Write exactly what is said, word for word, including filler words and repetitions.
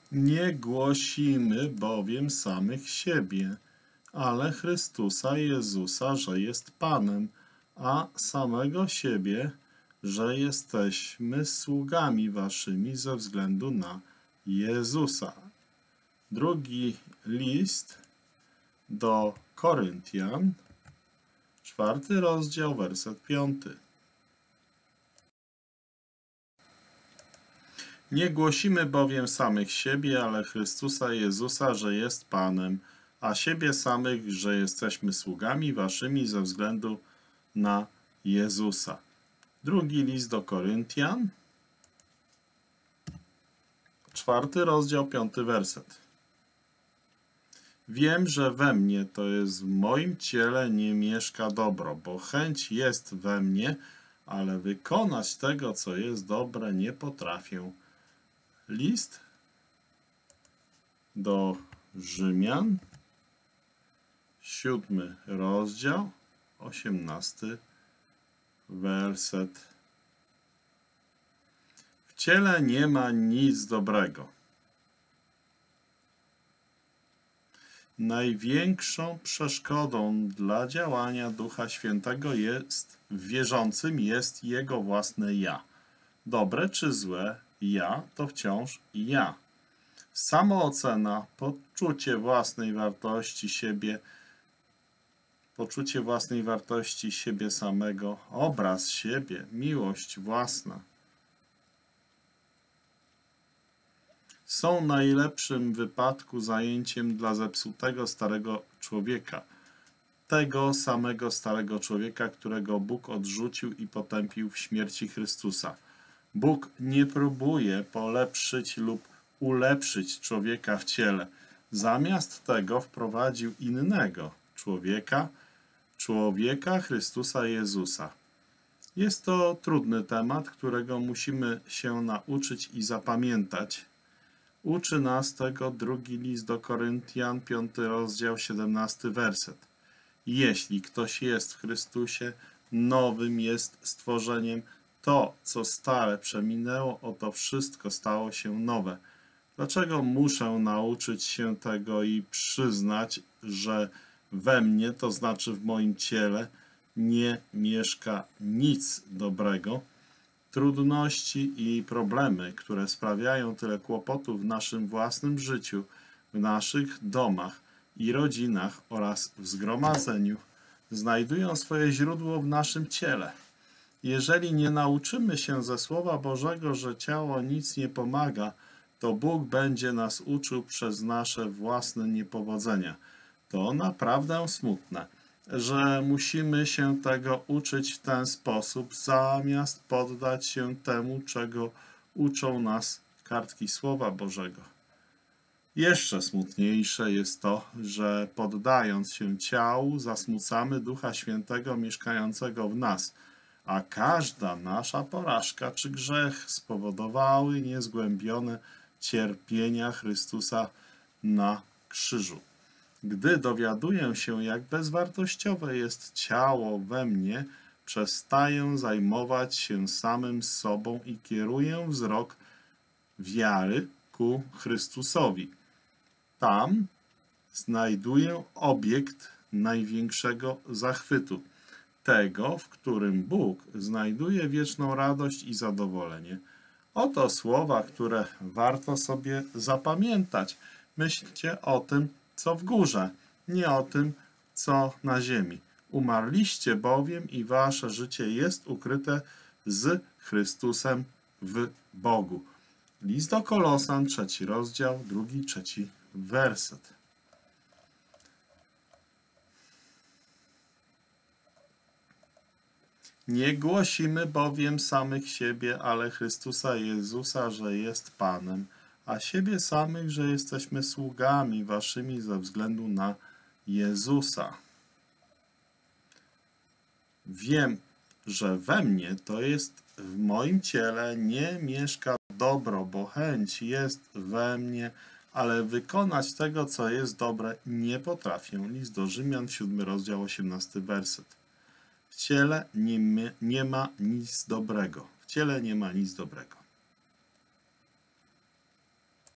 Nie głosimy bowiem samych siebie, ale Chrystusa Jezusa, że jest Panem, a samego siebie, że jesteśmy sługami waszymi ze względu na Jezusa. Drugi list do Koryntian, czwarty rozdział, werset piąty. Nie głosimy bowiem samych siebie, ale Chrystusa Jezusa, że jest Panem, a siebie samych, że jesteśmy sługami waszymi ze względu na Jezusa. Drugi list do Koryntian, czwarty rozdział, piąty werset. Wiem, że we mnie, to jest w moim ciele, nie mieszka dobro, bo chęć jest we mnie, ale wykonać tego, co jest dobre, nie potrafię. List do Rzymian, siódmy rozdział, osiemnasty werset. W ciele nie ma nic dobrego. Największą przeszkodą dla działania Ducha Świętego jest w wierzącym jest jego własne ja. Dobre czy złe, ja to wciąż ja. Samoocena, poczucie własnej wartości siebie, poczucie własnej wartości siebie samego, obraz siebie, miłość własna są w najlepszym wypadku zajęciem dla zepsutego starego człowieka. Tego samego starego człowieka, którego Bóg odrzucił i potępił w śmierci Chrystusa. Bóg nie próbuje polepszyć lub ulepszyć człowieka w ciele. Zamiast tego wprowadził innego człowieka, człowieka Chrystusa Jezusa. Jest to trudny temat, którego musimy się nauczyć i zapamiętać. Uczy nas tego drugi list do Koryntian, piąty rozdział, siedemnasty werset. Jeśli ktoś jest w Chrystusie, nowym jest stworzeniem. To, co stare przeminęło, oto wszystko stało się nowe. Dlaczego muszę nauczyć się tego i przyznać, że we mnie, to znaczy w moim ciele, nie mieszka nic dobrego? Trudności i problemy, które sprawiają tyle kłopotów w naszym własnym życiu, w naszych domach i rodzinach oraz w zgromadzeniu, znajdują swoje źródło w naszym ciele. Jeżeli nie nauczymy się ze Słowa Bożego, że ciało nic nie pomaga, to Bóg będzie nas uczył przez nasze własne niepowodzenia. To naprawdę smutne, że musimy się tego uczyć w ten sposób, zamiast poddać się temu, czego uczą nas kartki Słowa Bożego. Jeszcze smutniejsze jest to, że poddając się ciału, zasmucamy Ducha Świętego mieszkającego w nas, a każda nasza porażka czy grzech spowodowały niezgłębione cierpienia Chrystusa na krzyżu. Gdy dowiaduję się, jak bezwartościowe jest ciało we mnie, przestaję zajmować się samym sobą i kieruję wzrok wiary ku Chrystusowi. Tam znajduję obiekt największego zachwytu, tego, w którym Bóg znajduje wieczną radość i zadowolenie. Oto słowa, które warto sobie zapamiętać. Myślcie o tym, co w górze, nie o tym, co na ziemi. Umarliście bowiem i wasze życie jest ukryte z Chrystusem w Bogu. List do Kolosan, trzeci rozdział, drugi, trzeci werset. Nie głosimy bowiem samych siebie, ale Chrystusa Jezusa, że jest Panem, a siebie samych, że jesteśmy sługami waszymi ze względu na Jezusa. Wiem, że we mnie, to jest w moim ciele, nie mieszka dobro, bo chęć jest we mnie, ale wykonać tego, co jest dobre, nie potrafię. List do Rzymian, siódmy rozdział, osiemnasty werset. W ciele nie, nie ma nic dobrego. W ciele nie ma nic dobrego.